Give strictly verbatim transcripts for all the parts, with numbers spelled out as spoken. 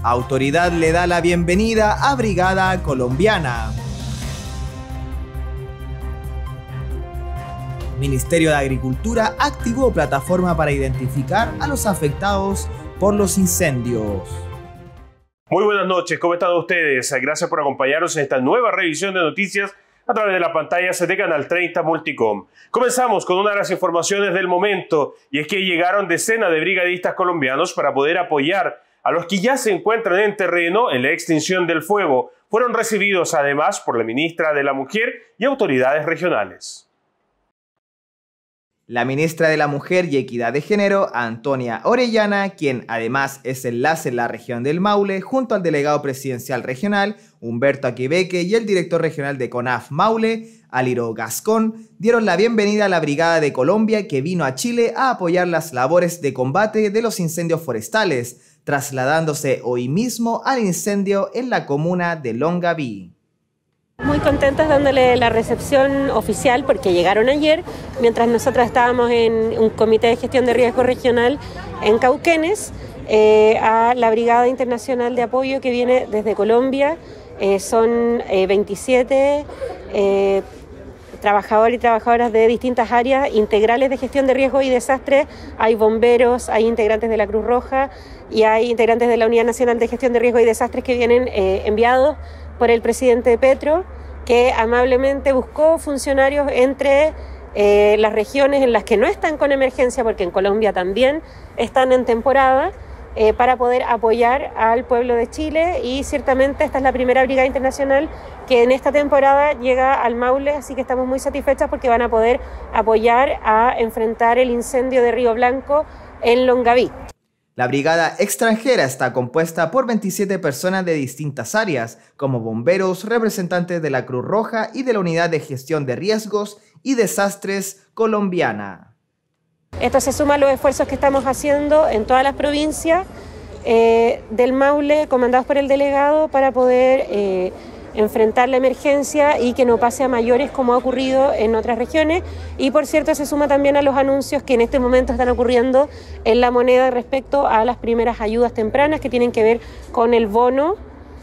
Autoridad le da la bienvenida a Brigada Colombiana. Ministerio de Agricultura activó plataforma para identificar a los afectados por los incendios. Muy buenas noches, ¿cómo están ustedes? Gracias por acompañarnos en esta nueva revisión de noticias a través de las pantallas de Canal treinta Multicom. Comenzamos con una de las informaciones del momento, y es que llegaron decenas de brigadistas colombianos para poder apoyar a los que ya se encuentran en terreno en la extinción del fuego. Fueron recibidos además por la ministra de la Mujer y autoridades regionales. La ministra de la Mujer y Equidad de Género, Antonia Orellana, quien además es enlace en la región del Maule, junto al delegado presidencial regional, Humberto Aquebeque, y el director regional de CONAF Maule, Aliro Gascón, dieron la bienvenida a la Brigada de Colombia que vino a Chile a apoyar las labores de combate de los incendios forestales, trasladándose hoy mismo al incendio en la comuna de Longaví. Muy contentas dándole la recepción oficial porque llegaron ayer, mientras nosotros estábamos en un comité de gestión de riesgo regional en Cauquenes, eh, a la Brigada Internacional de Apoyo que viene desde Colombia. Eh, son eh, veintisiete eh, trabajadores y trabajadoras de distintas áreas integrales de gestión de riesgo y desastres. Hay bomberos, hay integrantes de la Cruz Roja y hay integrantes de la Unidad Nacional de Gestión de Riesgo y Desastres que vienen eh, enviados por el presidente Petro, que amablemente buscó funcionarios entre eh, las regiones en las que no están con emergencia, porque en Colombia también están en temporada, eh, para poder apoyar al pueblo de Chile. Y ciertamente esta es la primera brigada internacional que en esta temporada llega al Maule, así que estamos muy satisfechas porque van a poder apoyar a enfrentar el incendio de Río Blanco en Longaví. La brigada extranjera está compuesta por veintisiete personas de distintas áreas, como bomberos, representantes de la Cruz Roja y de la Unidad de Gestión de Riesgos y Desastres colombiana. Esto se suma a los esfuerzos que estamos haciendo en todas las provincias eh, del Maule, comandados por el delegado, para poder eh, enfrentar la emergencia y que no pase a mayores como ha ocurrido en otras regiones. Y por cierto, se suma también a los anuncios que en este momento están ocurriendo en La Moneda respecto a las primeras ayudas tempranas que tienen que ver con el bono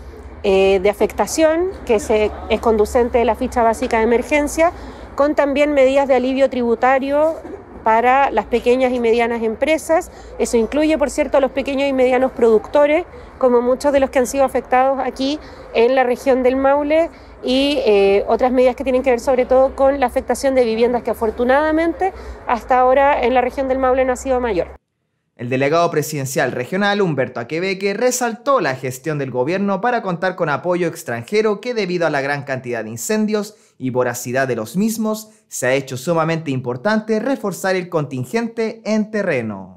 eh, de afectación, que se, es conducente de la ficha básica de emergencia, con también medidas de alivio tributario para las pequeñas y medianas empresas. Eso incluye, por cierto, a los pequeños y medianos productores, como muchos de los que han sido afectados aquí en la región del Maule, y eh, otras medidas que tienen que ver sobre todo con la afectación de viviendas, que afortunadamente hasta ahora en la región del Maule no ha sido mayor. El delegado presidencial regional, Humberto Aquebeque, resaltó la gestión del gobierno para contar con apoyo extranjero que, debido a la gran cantidad de incendios y voracidad de los mismos, se ha hecho sumamente importante reforzar el contingente en terreno.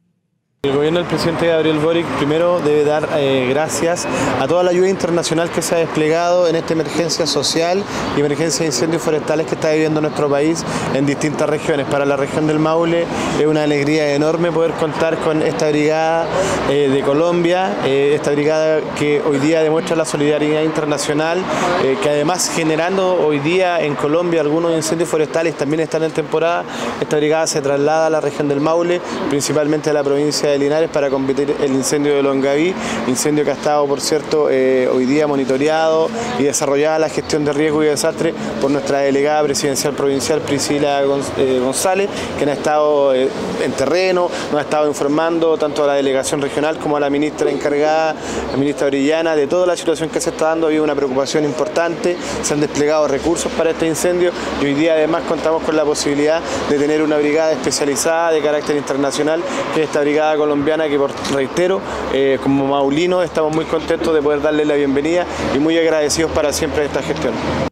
El gobierno del presidente Gabriel Boric primero debe dar eh, gracias a toda la ayuda internacional que se ha desplegado en esta emergencia social y emergencia de incendios forestales que está viviendo nuestro país en distintas regiones. Para la región del Maule es una alegría enorme poder contar con esta brigada eh, de Colombia, eh, esta brigada que hoy día demuestra la solidaridad internacional, eh, que además generando hoy día en Colombia algunos incendios forestales también están en temporada. Esta brigada se traslada a la región del Maule, principalmente a la provincia de Linares, para combatir el incendio de Longaví, incendio que ha estado, por cierto, eh, hoy día monitoreado y desarrollada la gestión de riesgo y desastre por nuestra delegada presidencial provincial, Priscila González, quien ha estado eh, en terreno, nos ha estado informando tanto a la delegación regional como a la ministra encargada, la ministra Orellana, de toda la situación que se está dando. Había una preocupación importante, se han desplegado recursos para este incendio y hoy día además contamos con la posibilidad de tener una brigada especializada de carácter internacional, que es esta brigada colombiana, que, por reitero, eh, como maulinos estamos muy contentos de poder darle la bienvenida y muy agradecidos para siempre de esta gestión.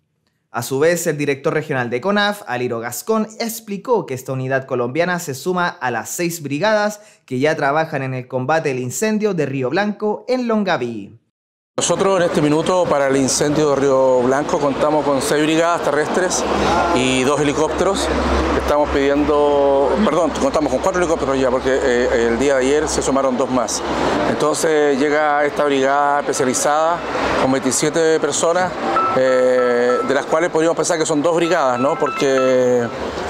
A su vez, el director regional de CONAF, Aliro Gascón, explicó que esta unidad colombiana se suma a las seis brigadas que ya trabajan en el combate del incendio de Río Blanco en Longaví. Nosotros en este minuto para el incendio de Río Blanco contamos con seis brigadas terrestres y dos helicópteros. Estamos pidiendo, perdón, contamos con cuatro helicópteros ya, porque eh, el día de ayer se sumaron dos más. Entonces llega esta brigada especializada con veintisiete personas, eh, de las cuales podríamos pensar que son dos brigadas, ¿no? Porque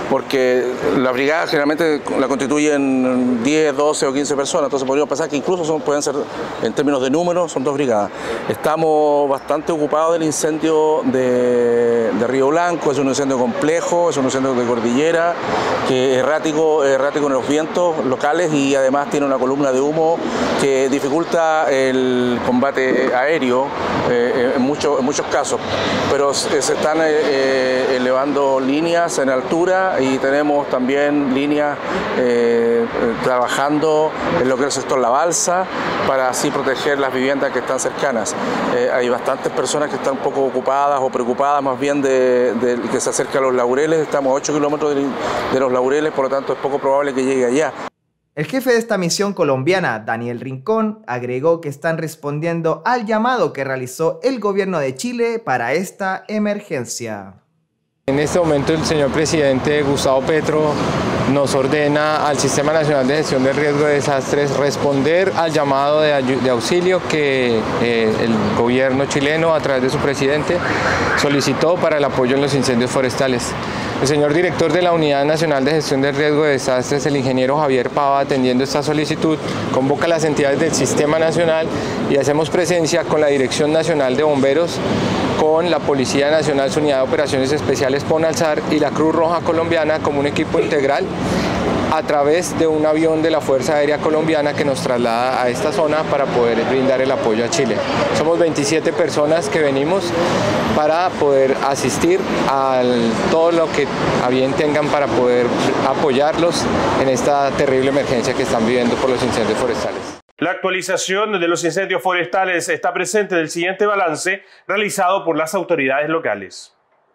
porque la brigada generalmente la constituyen diez, doce o quince personas, entonces podríamos pensar que incluso son, pueden ser, en términos de números, son dos brigadas. Estamos bastante ocupados del incendio de, de Río Blanco, es un incendio complejo, es un incendio de cordillera, que es errático, errático en los vientos locales y además tiene una columna de humo que dificulta el combate aéreo eh, en, mucho, en muchos casos, pero se están eh, elevando líneas en altura y tenemos también líneas eh, trabajando en lo que es el sector La Balsa para así proteger las viviendas que están cercanas. Eh, hay bastantes personas que están un poco ocupadas o preocupadas más bien de, de que se acerca a Los Laureles, estamos a ocho kilómetros de, de Los Laureles, por lo tanto es poco probable que llegue allá. El jefe de esta misión colombiana, Daniel Rincón, agregó que están respondiendo al llamado que realizó el gobierno de Chile para esta emergencia. En este momento el señor presidente Gustavo Petro nos ordena al Sistema Nacional de Gestión del Riesgo de Desastres responder al llamado de, de auxilio que eh, el gobierno chileno a través de su presidente solicitó para el apoyo en los incendios forestales. El señor director de la Unidad Nacional de Gestión del Riesgo de Desastres, el ingeniero Javier Pava, atendiendo esta solicitud, convoca a las entidades del Sistema Nacional y hacemos presencia con la Dirección Nacional de Bomberos, con la Policía Nacional, su Unidad de Operaciones Especiales PONALSAR y la Cruz Roja Colombiana como un equipo integral a través de un avión de la Fuerza Aérea Colombiana que nos traslada a esta zona para poder brindar el apoyo a Chile. Somos veintisiete personas que venimos para poder asistir a todo lo que a bien tengan para poder apoyarlos en esta terrible emergencia que están viviendo por los incendios forestales. La actualización de los incendios forestales está presente en el siguiente balance realizado por las autoridades locales.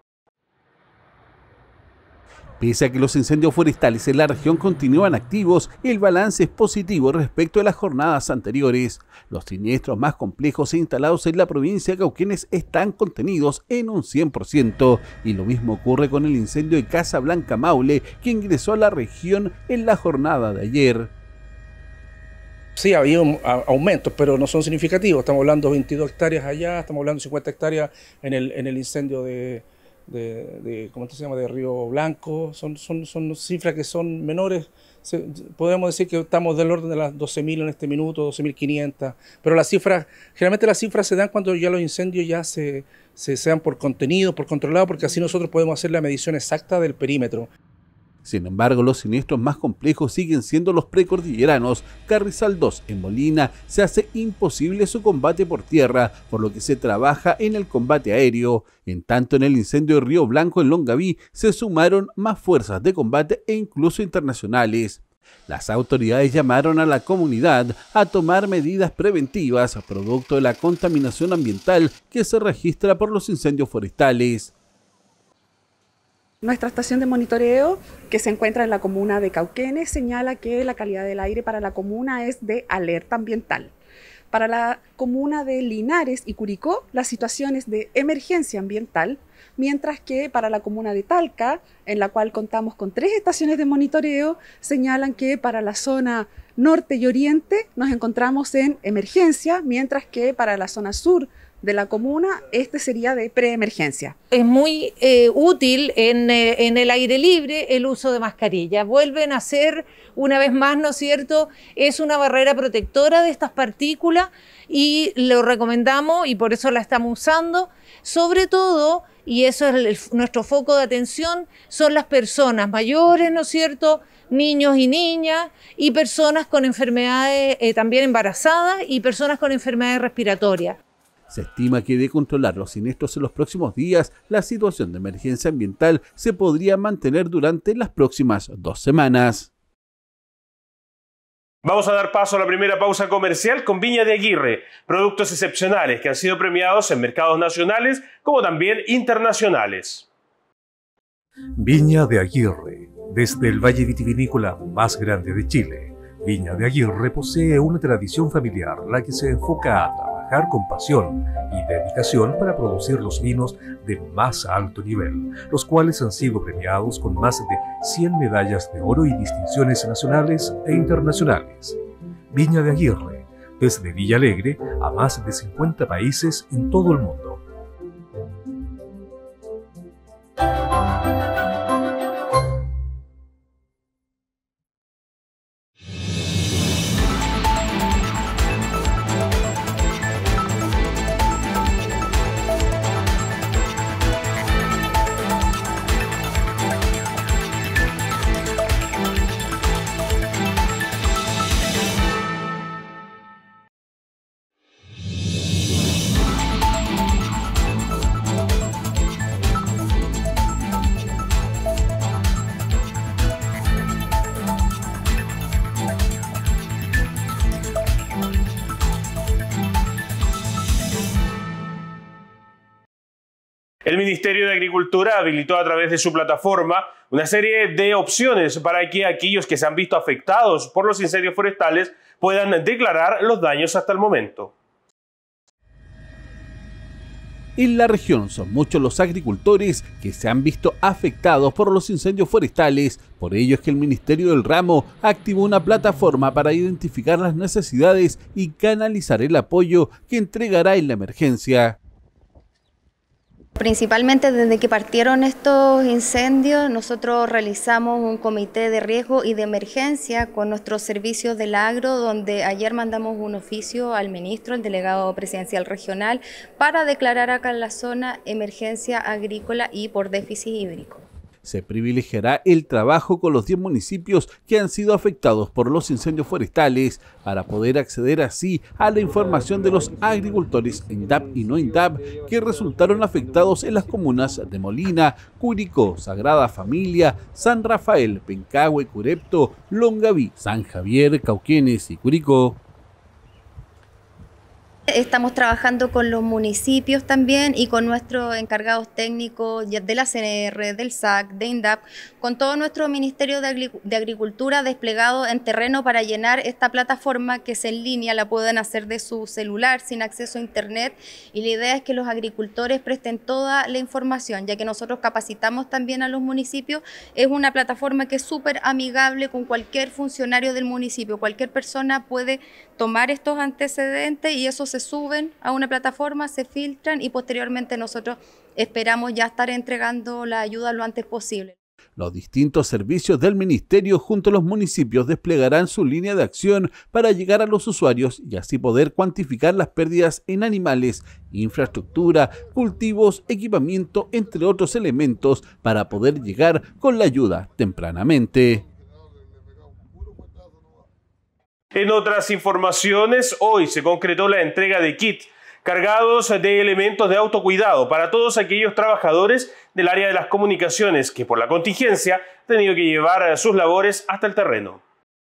Pese a que los incendios forestales en la región continúan activos, el balance es positivo respecto a las jornadas anteriores. Los siniestros más complejos e instalados en la provincia de Cauquenes están contenidos en un cien por ciento, y lo mismo ocurre con el incendio de Casa Blanca Maule, que ingresó a la región en la jornada de ayer. Sí, ha habido aumentos, pero no son significativos. Estamos hablando de veintidós hectáreas allá, estamos hablando de cincuenta hectáreas en el, en el incendio de... De, de, ¿cómo se llama?, de Río Blanco. Son, son, son cifras que son menores. Se, podemos decir que estamos del orden de las doce mil en este minuto, doce mil quinientas, pero las cifras, generalmente las cifras se dan cuando ya los incendios ya se, se sean por contenido, por controlado, porque así nosotros podemos hacer la medición exacta del perímetro. Sin embargo, los siniestros más complejos siguen siendo los precordilleranos. Carrizal dos en Molina se hace imposible su combate por tierra, por lo que se trabaja en el combate aéreo. En tanto, en el incendio de Río Blanco en Longaví se sumaron más fuerzas de combate e incluso internacionales. Las autoridades llamaron a la comunidad a tomar medidas preventivas producto de la contaminación ambiental que se registra por los incendios forestales. Nuestra estación de monitoreo, que se encuentra en la comuna de Cauquenes, señala que la calidad del aire para la comuna es de alerta ambiental. Para la comuna de Linares y Curicó, la situación es de emergencia ambiental, mientras que para la comuna de Talca, en la cual contamos con tres estaciones de monitoreo, señalan que para la zona norte y oriente nos encontramos en emergencia, mientras que para la zona sur de la comuna, este sería de preemergencia. Es muy eh, útil en, eh, en el aire libre el uso de mascarillas. Vuelven a ser, una vez más, ¿no es cierto?, es una barrera protectora de estas partículas y lo recomendamos y por eso la estamos usando. Sobre todo, y eso es el, nuestro foco de atención, son las personas mayores, ¿no es cierto?, niños y niñas, y personas con enfermedades, eh, también embarazadas, y personas con enfermedades respiratorias. Se estima que de controlar los siniestros en los próximos días, la situación de emergencia ambiental se podría mantener durante las próximas dos semanas. Vamos a dar paso a la primera pausa comercial con Viña de Aguirre, productos excepcionales que han sido premiados en mercados nacionales como también internacionales. Viña de Aguirre, desde el valle vitivinícola más grande de Chile. Viña de Aguirre posee una tradición familiar, la que se enfoca a trabajar con pasión y dedicación para producir los vinos de más alto nivel, los cuales han sido premiados con más de cien medallas de oro y distinciones nacionales e internacionales. Viña de Aguirre, desde Villa Alegre a más de cincuenta países en todo el mundo. El Ministerio de Agricultura habilitó a través de su plataforma una serie de opciones para que aquellos que se han visto afectados por los incendios forestales puedan declarar los daños hasta el momento. En la región son muchos los agricultores que se han visto afectados por los incendios forestales, por ello es que el Ministerio del Ramo activó una plataforma para identificar las necesidades y canalizar el apoyo que entregará en la emergencia. Principalmente desde que partieron estos incendios, nosotros realizamos un comité de riesgo y de emergencia con nuestros servicios del agro, donde ayer mandamos un oficio al ministro, el delegado presidencial regional, para declarar acá en la zona emergencia agrícola y por déficit hídrico. Se privilegiará el trabajo con los diez municipios que han sido afectados por los incendios forestales para poder acceder así a la información de los agricultores INDAP y no INDAP que resultaron afectados en las comunas de Molina, Curicó, Sagrada Familia, San Rafael, Pencahue, Curepto, Longaví, San Javier, Cauquenes y Curicó. Estamos trabajando con los municipios también y con nuestros encargados técnicos de la C N R, del S A C, de INDAP, con todo nuestro Ministerio de Agricultura desplegado en terreno para llenar esta plataforma que es en línea, la pueden hacer de su celular sin acceso a internet, y la idea es que los agricultores presten toda la información, ya que nosotros capacitamos también a los municipios. Es una plataforma que es súper amigable con cualquier funcionario del municipio, cualquier persona puede tomar estos antecedentes y eso se suben a una plataforma, se filtran y posteriormente nosotros esperamos ya estar entregando la ayuda lo antes posible. Los distintos servicios del ministerio junto a los municipios desplegarán su línea de acción para llegar a los usuarios y así poder cuantificar las pérdidas en animales, infraestructura, cultivos, equipamiento, entre otros elementos para poder llegar con la ayuda tempranamente. En otras informaciones, hoy se concretó la entrega de kits cargados de elementos de autocuidado para todos aquellos trabajadores del área de las comunicaciones que por la contingencia han tenido que llevar sus labores hasta el terreno.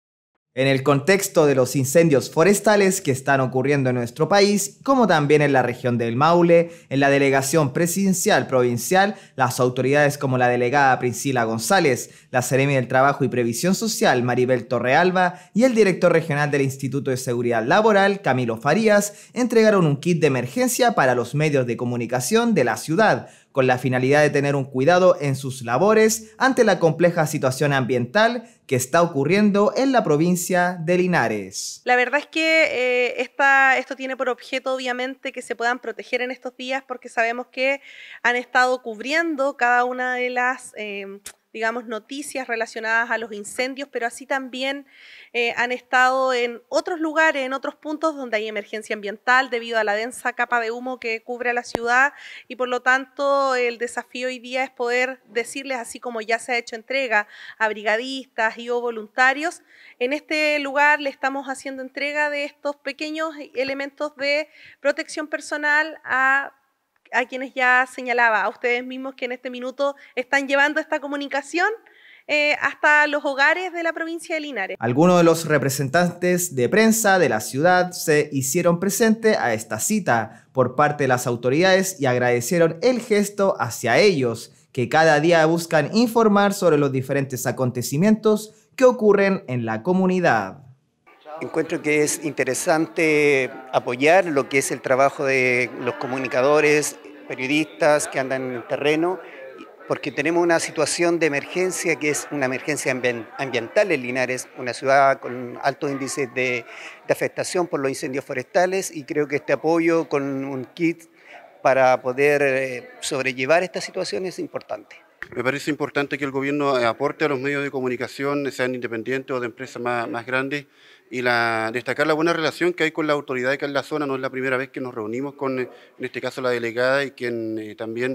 En el contexto de los incendios forestales que están ocurriendo en nuestro país, como también en la región del Maule, en la delegación presidencial provincial, las autoridades como la delegada Priscila González, la Seremi del Trabajo y Previsión Social Maribel Torrealba y el director regional del Instituto de Seguridad Laboral Camilo Farías entregaron un kit de emergencia para los medios de comunicación de la ciudad, con la finalidad de tener un cuidado en sus labores ante la compleja situación ambiental que está ocurriendo en la provincia de Linares. La verdad es que eh, esta, esto tiene por objeto obviamente que se puedan proteger en estos días, porque sabemos que han estado cubriendo cada una de las eh, digamos, noticias relacionadas a los incendios, pero así también eh, han estado en otros lugares, en otros puntos donde hay emergencia ambiental debido a la densa capa de humo que cubre a la ciudad, y por lo tanto el desafío hoy día es poder decirles, así como ya se ha hecho entrega a brigadistas y o voluntarios, en este lugar le estamos haciendo entrega de estos pequeños elementos de protección personal a a quienes ya señalaba, a ustedes mismos que en este minuto están llevando esta comunicación eh, hasta los hogares de la provincia de Linares. Algunos de los representantes de prensa de la ciudad se hicieron presente a esta cita por parte de las autoridades y agradecieron el gesto hacia ellos, que cada día buscan informar sobre los diferentes acontecimientos que ocurren en la comunidad. Encuentro que es interesante apoyar lo que es el trabajo de los comunicadores, periodistas que andan en el terreno, porque tenemos una situación de emergencia que es una emergencia ambiental en Linares, una ciudad con altos índices de, de afectación por los incendios forestales, y creo que este apoyo con un kit para poder eh, sobrellevar esta situación es importante. Me parece importante que el gobierno aporte a los medios de comunicación, sean independientes o de empresas más, más grandes, y la, destacar la buena relación que hay con la autoridad que en la zona. No es la primera vez que nos reunimos con, en este caso, la delegada, y quien eh, también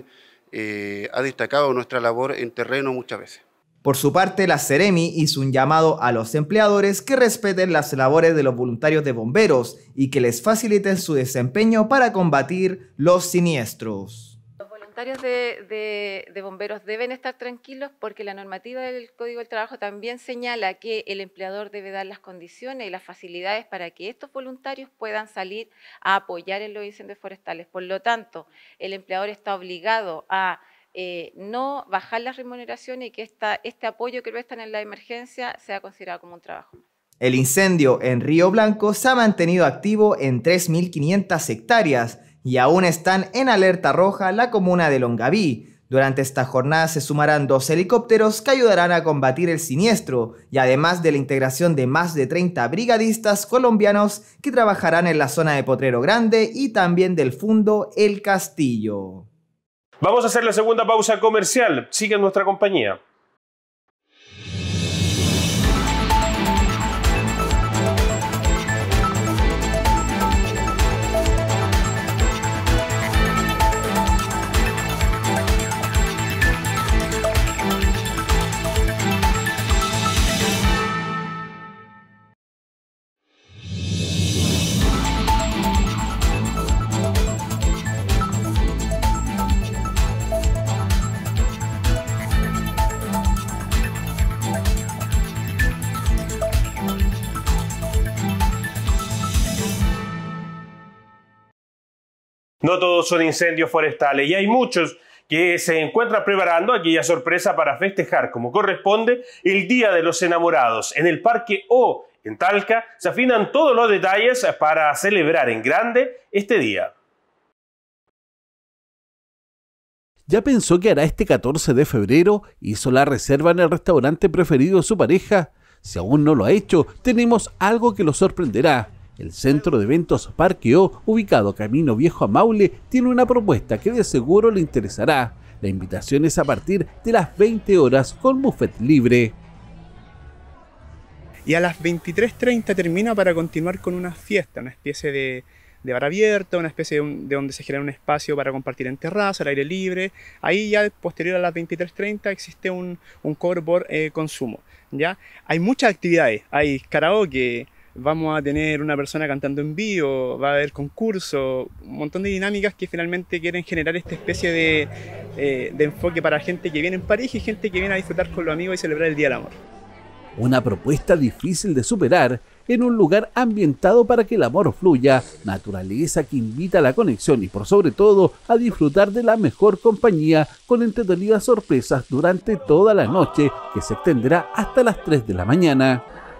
eh, ha destacado nuestra labor en terreno muchas veces. Por su parte, la Seremi hizo un llamado a los empleadores que respeten las labores de los voluntarios de bomberos y que les faciliten su desempeño para combatir los siniestros. voluntarios de, de, de bomberos deben estar tranquilos porque la normativa del Código del Trabajo también señala que el empleador debe dar las condiciones y las facilidades para que estos voluntarios puedan salir a apoyar en los incendios forestales. Por lo tanto, el empleador está obligado a eh, no bajar las remuneraciones y que esta, este apoyo que prestan en la emergencia sea considerado como un trabajo. El incendio en Río Blanco se ha mantenido activo en tres mil quinientas hectáreas y aún están en alerta roja la comuna de Longaví. Durante esta jornada se sumarán dos helicópteros que ayudarán a combatir el siniestro y además de la integración de más de treinta brigadistas colombianos que trabajarán en la zona de Potrero Grande y también del Fundo El Castillo. Vamos a hacer la segunda pausa comercial. Sigue nuestra compañía. No todos son incendios forestales y hay muchos que se encuentran preparando aquella sorpresa para festejar como corresponde el Día de los Enamorados. En el Parque O, en Talca, se afinan todos los detalles para celebrar en grande este día. ¿Ya pensó qué hará este catorce de febrero? ¿Hizo la reserva en el restaurante preferido de su pareja? Si aún no lo ha hecho, tenemos algo que lo sorprenderá. El Centro de Eventos Parque O, ubicado camino Viejo a Maule, tiene una propuesta que de seguro le interesará. La invitación es a partir de las veinte horas con buffet libre. Y a las veintitrés treinta termina para continuar con una fiesta, una especie de, de bar abierto, una especie de, un, de donde se genera un espacio para compartir en terraza, al aire libre. Ahí ya posterior a las veintitrés treinta existe un, un cobro por eh, consumo. ¿Ya? Hay muchas actividades, hay karaoke, vamos a tener una persona cantando en vivo, va a haber concurso, un montón de dinámicas que finalmente quieren generar esta especie de, eh, de enfoque para gente que viene en pareja y gente que viene a disfrutar con los amigos y celebrar el Día del Amor. Una propuesta difícil de superar en un lugar ambientado para que el amor fluya, naturaleza que invita a la conexión y por sobre todo a disfrutar de la mejor compañía con entretenidas sorpresas durante toda la noche que se extenderá hasta las tres de la mañana.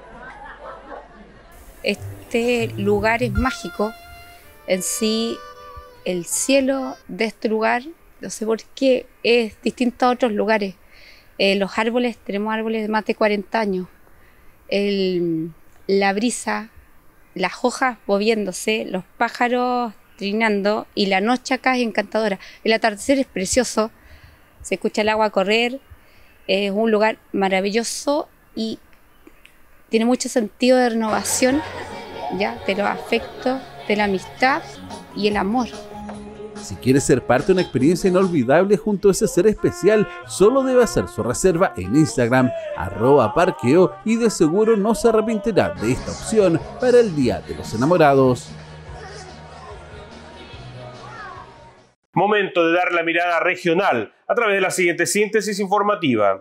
Este lugar es mágico, en sí el cielo de este lugar, no sé por qué, es distinto a otros lugares. Eh, los árboles, tenemos árboles de más de cuarenta años, el, la brisa, las hojas moviéndose, los pájaros trinando y la noche acá es encantadora. El atardecer es precioso, se escucha el agua correr, es un lugar maravilloso y tiene mucho sentido de renovación, ya, de los afectos, de la amistad y el amor. Si quiere ser parte de una experiencia inolvidable junto a ese ser especial, solo debe hacer su reserva en Instagram, arroba parqueo, y de seguro no se arrepentirá de esta opción para el Día de los Enamorados. Momento de dar la mirada regional a través de la siguiente síntesis informativa.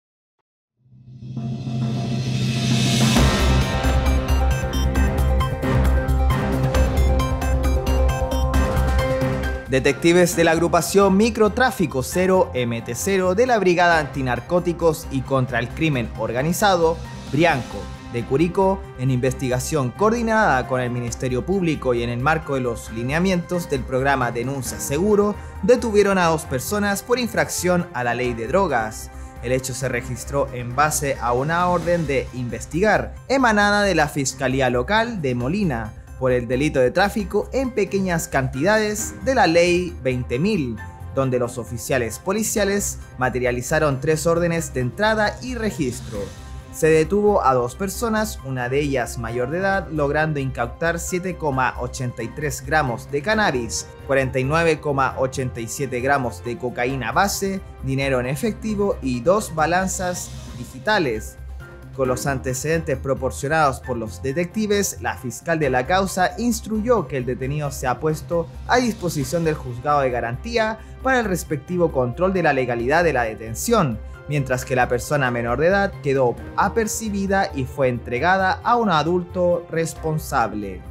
Detectives de la agrupación Microtráfico cero M T cero de la Brigada Antinarcóticos y contra el Crimen Organizado, Brianco, de Curicó, en investigación coordinada con el Ministerio Público y en el marco de los lineamientos del programa Denuncia Seguro, detuvieron a dos personas por infracción a la ley de drogas. El hecho se registró en base a una orden de investigar emanada de la Fiscalía Local de Molina, por el delito de tráfico en pequeñas cantidades de la ley veinte mil, donde los oficiales policiales materializaron tres órdenes de entrada y registro. Se detuvo a dos personas, una de ellas mayor de edad, logrando incautar siete coma ochenta y tres gramos de cannabis, cuarenta y nueve coma ochenta y siete gramos de cocaína base, dinero en efectivo y dos balanzas digitales. con los antecedentes proporcionados por los detectives, la fiscal de la causa instruyó que el detenido sea puesto a disposición del juzgado de garantía para el respectivo control de la legalidad de la detención, mientras que la persona menor de edad quedó apercibida y fue entregada a un adulto responsable.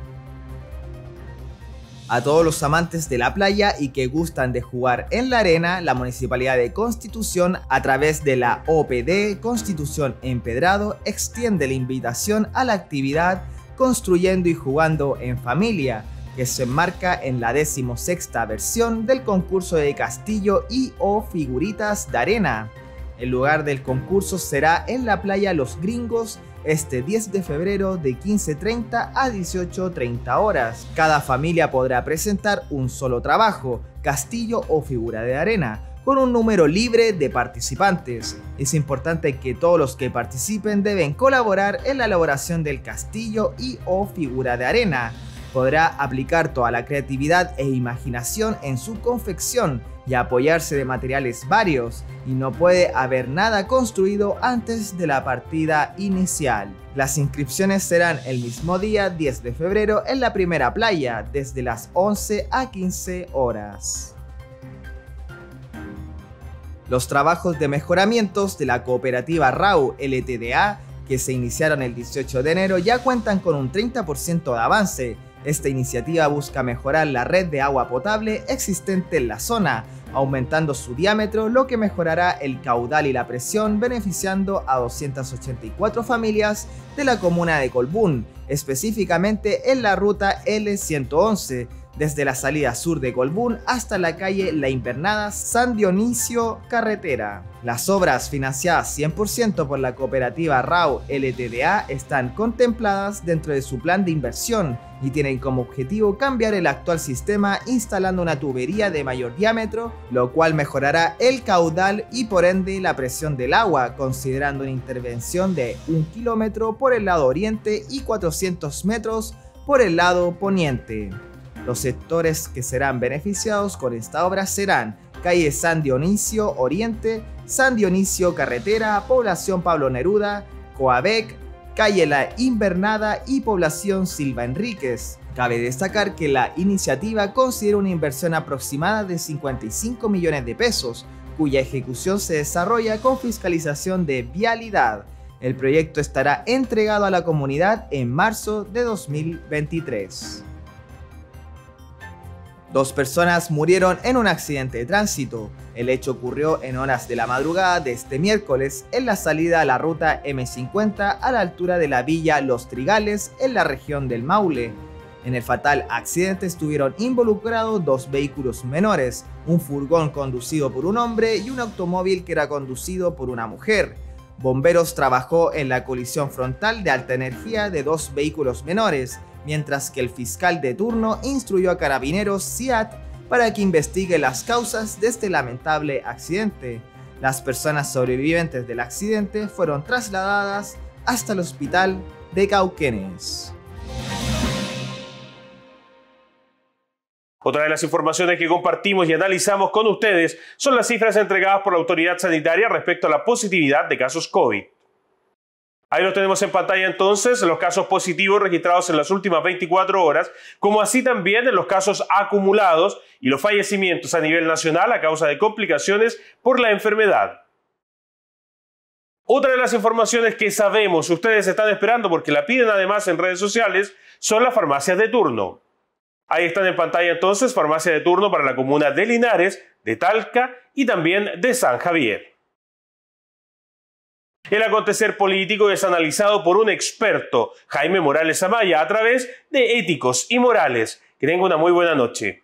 A todos los amantes de la playa y que gustan de jugar en la arena, la Municipalidad de Constitución, a través de la O P D Constitución Empedrado, extiende la invitación a la actividad Construyendo y Jugando en Familia, que se enmarca en la decimosexta versión del concurso de castillo y o figuritas de arena. El lugar del concurso será en la playa Los Gringos, este diez de febrero de quince treinta a dieciocho treinta horas. Cada familia podrá presentar un solo trabajo, castillo o figura de arena, con un número libre de participantes. Es importante que todos los que participen deben colaborar en la elaboración del castillo y o figura de arena. Podrá aplicar toda la creatividad e imaginación en su confección y apoyarse de materiales varios, y no puede haber nada construido antes de la partida inicial. Las inscripciones serán el mismo día diez de febrero en la primera playa, desde las once a quince horas. Los trabajos de mejoramientos de la cooperativa RAU L T D A, que se iniciaron el dieciocho de enero, ya cuentan con un treinta por ciento de avance. Esta iniciativa busca mejorar la red de agua potable existente en la zona, aumentando su diámetro, lo que mejorará el caudal y la presión, beneficiando a doscientas ochenta y cuatro familias de la comuna de Colbún, específicamente en la ruta L ciento once, desde la salida sur de Colbún hasta la calle La Invernada San Dionisio Carretera. Las obras financiadas cien por ciento por la cooperativa RAU L T D A están contempladas dentro de su plan de inversión y tienen como objetivo cambiar el actual sistema instalando una tubería de mayor diámetro, lo cual mejorará el caudal y por ende la presión del agua, considerando una intervención de un kilómetro por el lado oriente y cuatrocientos metros por el lado poniente. Los sectores que serán beneficiados con esta obra serán calle San Dionisio Oriente, San Dionisio Carretera, población Pablo Neruda, Coabec, calle La Invernada y población Silva Enríquez. Cabe destacar que la iniciativa considera una inversión aproximada de cincuenta y cinco millones de pesos, cuya ejecución se desarrolla con fiscalización de vialidad. El proyecto estará entregado a la comunidad en marzo de dos mil veintitrés. Dos personas murieron en un accidente de tránsito. El hecho ocurrió en horas de la madrugada de este miércoles en la salida a la ruta M cincuenta a la altura de la villa Los Trigales en la región del Maule. En el fatal accidente estuvieron involucrados dos vehículos menores, un furgón conducido por un hombre y un automóvil que era conducido por una mujer. Bomberos trabajó en la colisión frontal de alta energía de dos vehículos menores, mientras que el fiscal de turno instruyó a Carabineros C I A T para que investigue las causas de este lamentable accidente. Las personas sobrevivientes del accidente fueron trasladadas hasta el hospital de Cauquenes. Otra de las informaciones que compartimos y analizamos con ustedes son las cifras entregadas por la autoridad sanitaria respecto a la positividad de casos COVID. Ahí lo tenemos en pantalla entonces, los casos positivos registrados en las últimas veinticuatro horas, como así también en los casos acumulados y los fallecimientos a nivel nacional a causa de complicaciones por la enfermedad. Otra de las informaciones que sabemos ustedes están esperando porque la piden además en redes sociales son las farmacias de turno. Ahí están en pantalla entonces farmacia de turno para la comuna de Linares, de Talca y también de San Javier. El acontecer político es analizado por un experto, Jaime Morales Amaya, a través de Éticos y Morales. Que tenga una muy buena noche.